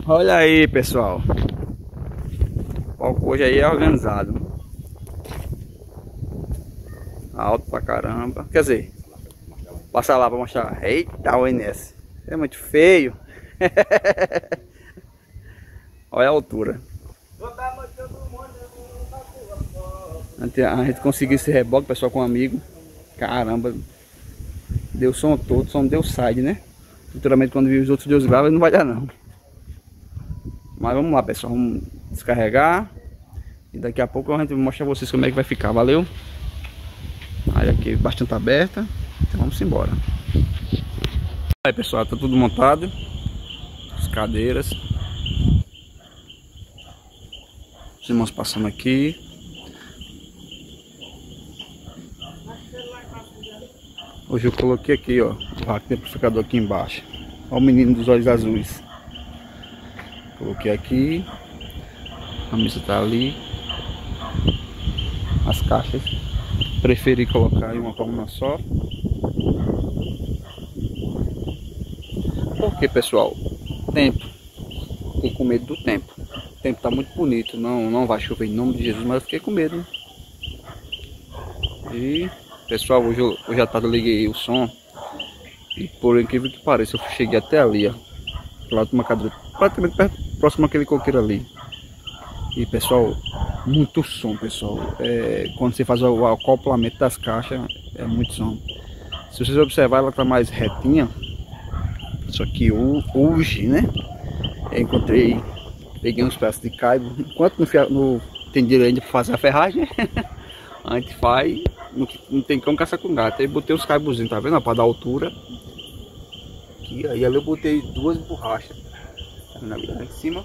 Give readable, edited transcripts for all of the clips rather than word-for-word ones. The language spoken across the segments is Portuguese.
Olha aí, pessoal. O palco hoje aí é organizado. Alto pra caramba. Quer dizer, passa lá pra mostrar. Eita, o INS. É muito feio. Olha a altura. A gente conseguiu esse reboque, pessoal, com um amigo. Caramba. Deu som todo, só não deu side, né? Futuramente, quando vir os outros Deus gravam, não vai dar não. Mas vamos lá, pessoal. Vamos descarregar. E daqui a pouco a gente mostra a vocês como é que vai ficar. Valeu? A área aqui bastante aberta. Então vamos embora. Aí, pessoal, tá tudo montado. As cadeiras. Os irmãos passando aqui. Hoje eu coloquei aqui, ó, o rack de amplificador aqui embaixo. Olha o menino dos olhos azuis. Coloquei aqui. A mesa tá ali. As caixas. Preferi colocar em uma coluna só. Porque, pessoal, tempo. Fiquei com medo do tempo. O tempo tá muito bonito. Não vai chover em nome de Jesus, mas eu fiquei com medo. E... pessoal, hoje eu já liguei o som. E por incrível que pareça, eu cheguei até ali, ó. Do lado de uma cadeira, praticamente próximo àquele coqueiro ali. E pessoal, muito som, pessoal. Quando você faz o acoplamento das caixas, é muito som. Se vocês observarem, ela tá mais retinha. Só que hoje, né? Eu encontrei, peguei uns pedaços de caibo. Enquanto não tem dinheiro ainda para fazer a ferragem, a gente faz. Não tem como caçar com gato. Aí botei os caibozinhos, tá vendo? Para dar altura. Aqui, aí ali eu botei duas borrachas. Tá vendo ali em cima?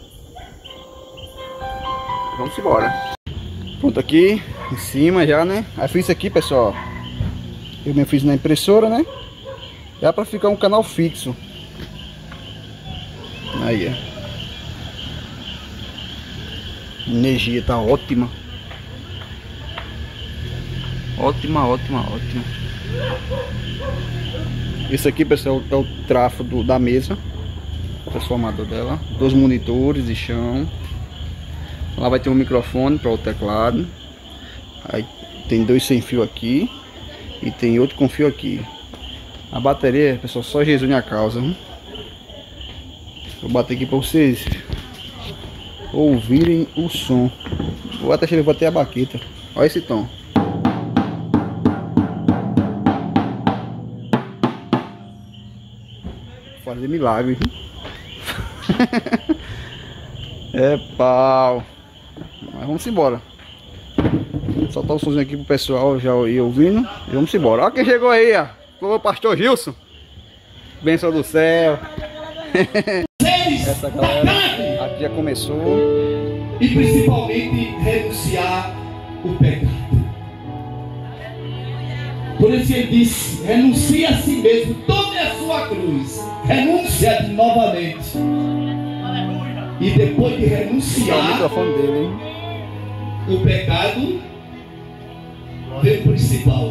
Vamos embora. Pronto, aqui em cima já, né? Aí fiz aqui, pessoal. Eu mesmo fiz na impressora, né? Já para ficar um canal fixo. Aí, ó. A energia tá ótima. Ótima. Esse aqui, pessoal, é o trafo da mesa. O transformador dela. 2 monitores de chão. Lá vai ter um microfone para o teclado. Aí tem 2 sem fio aqui. E tem outro com fio aqui. A bateria, pessoal, só Jesus na causa. Vou bater aqui para vocês ouvirem o som. Vou até a baqueta. Olha esse tom. Fazer milagre. É pau. Mas vamos embora. Soltar o somzinho aqui pro pessoal já ir ouvindo. E vamos embora. Olha quem chegou aí, ó. O pastor Gilson. Bênção do céu. Essa galera aqui já começou. E principalmente renunciar o pecado. Por isso ele disse: renuncie a si mesmo, tome a sua cruz, renúncia novamente. E depois de renunciar o microfone dele, hein? O pecado, vem o principal.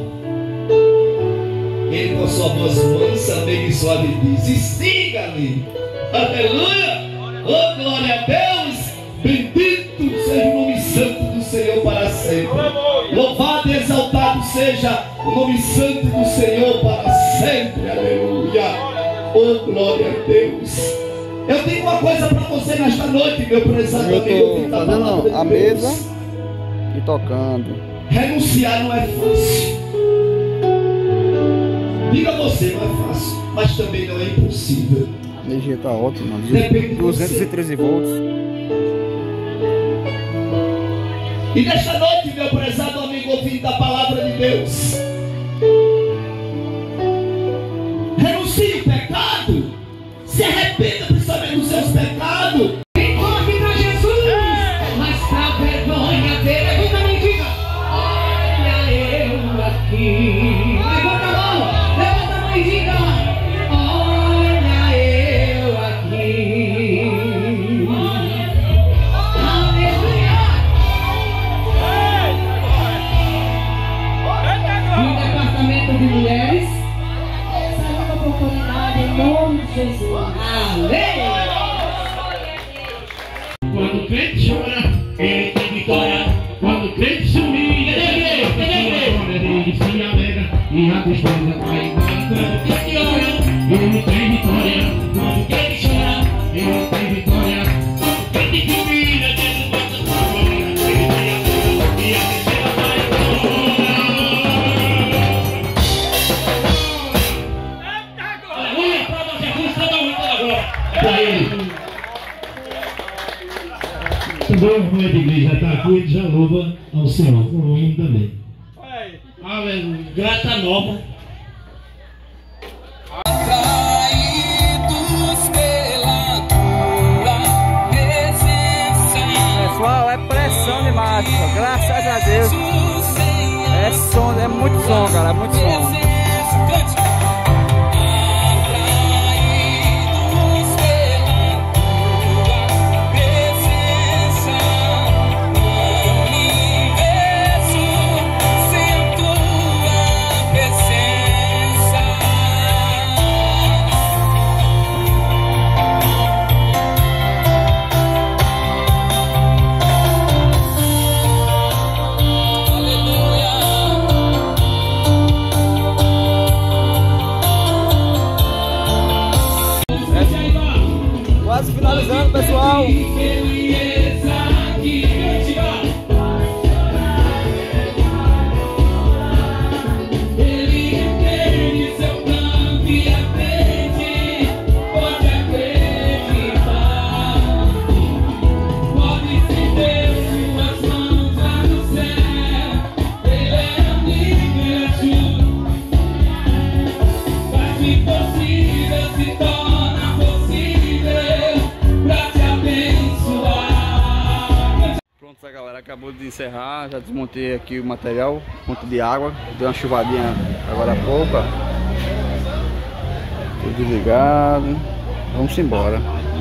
Ele com sua voz mansa, bem suave diz: e siga-me. Aleluia! Oh, glória a Deus! Bendito seja o nome santo do Senhor para sempre. Louvado e exaltado seja o nome santo do Senhor para sempre. Aleluia! Oh, glória a Deus! Eu tenho uma coisa para você nesta noite, meu prezado amigo. Eu estou fazendo a mesa e tocando. Renunciar não é fácil. Diga você, não é fácil, mas também não é impossível. A energia está ótima, 213 volts. E nesta noite, meu prezado amigo ouvinte da palavra de Deus, renuncie o pecado, se arrependa principalmente dos seus pecados. E corre pra Jesus, mas pra vergonha dele, também diga: olha eu aqui. Levanta a mão e diga: olha eu aqui. Aleluia. o crente chora, ele tem vitória. Quando o crente se humilha, ele se alegra e a tristeza vai embora. Quando o crente ora, ele tem vitória. Quando o crente chora, ele tem vitória. Quando o crente se humilha, Deus bota sua glória. Ele tem a glória e a tristeza vai embora. Aleluia, para Jesus, cada um tem a glória. Para ele. O povo de igreja está aqui, ele já louva ao Senhor, com o hino também. Aleluia, grata nova. Atraídos pela tua presença. Pessoal, é pressão demais, pessoal. Graças a Deus. É som, é muito som, cara, é muito som. Quase finalizando, pessoal. Pronto, galera, acabou de encerrar, já desmontei aqui o material, ponto de água, deu uma chuvadinha agora há pouco, ó. Tudo desligado, vamos embora.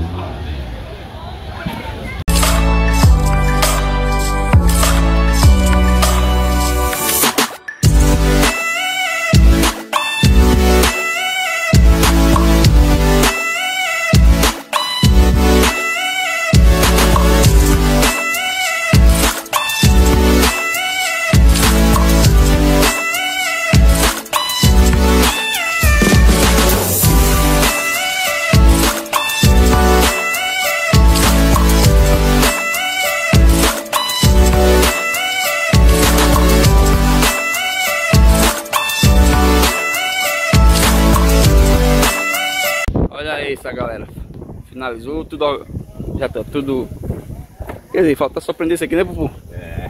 Olha isso, galera. Finalizou tudo, já tá tudo. Quer dizer, falta só prender isso aqui, né, Pupu? É.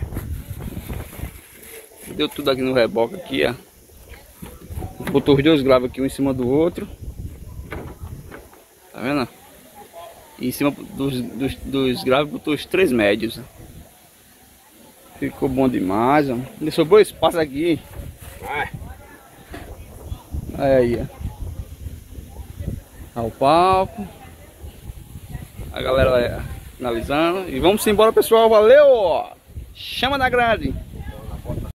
Deu tudo aqui no reboque aqui, ó. Botou os dois graves aqui um em cima do outro. Tá vendo? E em cima dos graves botou os três médios. Ficou bom demais, ó. Deixou bom espaço aqui. Aí, ó. Ao palco. A galera finalizando. E vamos embora, pessoal. Valeu! Chama na grade!